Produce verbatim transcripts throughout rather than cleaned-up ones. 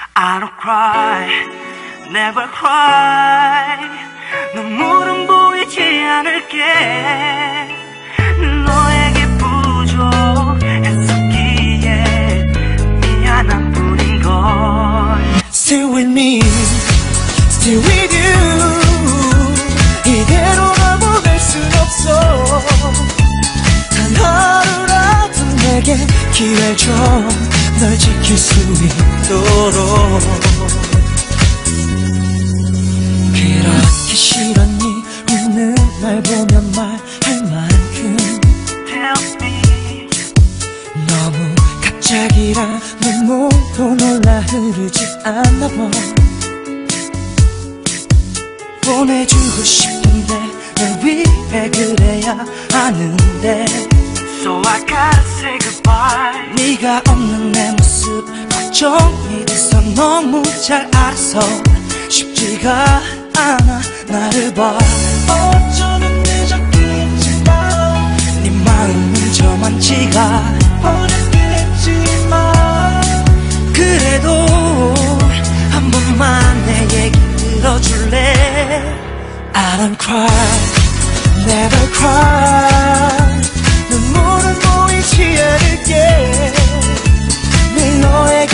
I don't cry, never cry. 눈물은 보이지 않을게. 너에게 부족했었기에 미안한 뿐인걸. Still with me, still with you. 이대로 널 보낼 순 없어. 단 하루라도 내게 기회 줘. 널 지킬 수 있도록. 그렇게 싫었니? 웃는 날 보면 말할 만큼. Tell me. 너무 갑자기라 눈물도 놀라 흐르지 않나 봐. 보내주고 싶은데 널 위해 그래야 하는데. So I gotta say goodbye. 네가 없는 내 모습 걱정이 돼서 너무 잘 알아서 쉽지가 않아 나를 봐. 어쩌면 늦었겠지만 네 마음은 저만치가 어렵겠지만 그래도 한 번만 내 얘기 들어줄래? I don't cry, never cry. 눈물은 보이지 않을게. 늘 너에게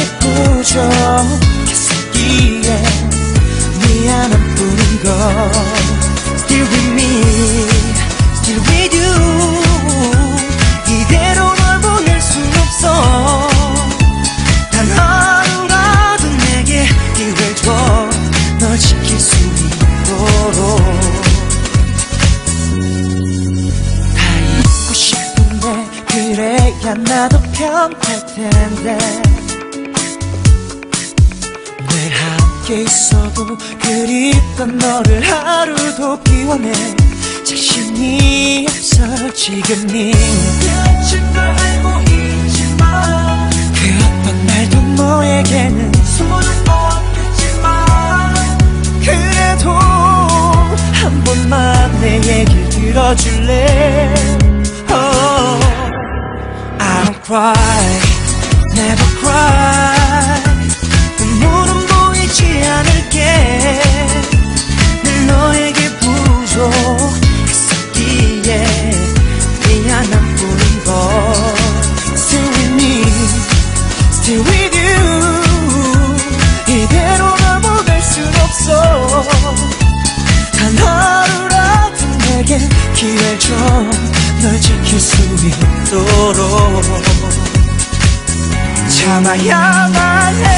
부족했었기에 미안한 뿐인걸. Still with me, still with you. 이대로 널 보낼 순 없어. 단 하루라도 내게 기회 줘. 널 지킬 수 있도록. 그래야 나도 편할 텐데. 늘 함께 있어도 그립던 너를 하루도 비워내. 자신이 없어 지금이. 끝인 걸 알고 있지만 그 어떤 날도 너에게는 소용 없겠지만 그래도 한 번만 내 얘기 들어줄래? oh. I don't cry, never cry. 눈물은 보이지 않을게. 늘 너에게 부족했었기에 미안한 뿐인걸. Still with me, still with you. 이대로 널 보낼 순 없어. 단 하루라도 내게 기회 줘. 널 지킬 수 있도록. 참아야만 해.